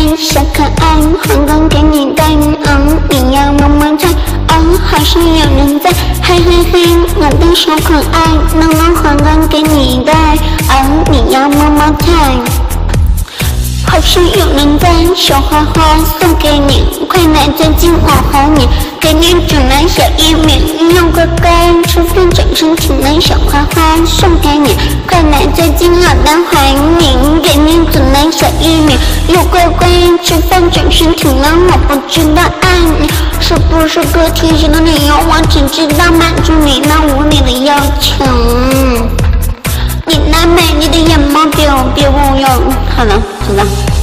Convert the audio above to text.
小可爱，还刚给你带，你要么么哒，还是有人在，嘿嘿嘿，我的小可爱，还刚给你带，你要么么哒。还是有人在，小花花送给你，快来接近我哄你，给你煮来小玉米，用乖乖吃饭长身体的小花花送给你，快来接近我的怀里，给你煮来小玉米，又乖乖吃饭长身体了，我不知道爱你是不是个贴心的理由，我只知道满足你那无理的要求。你那美丽的眼眸别误用。好了，知道。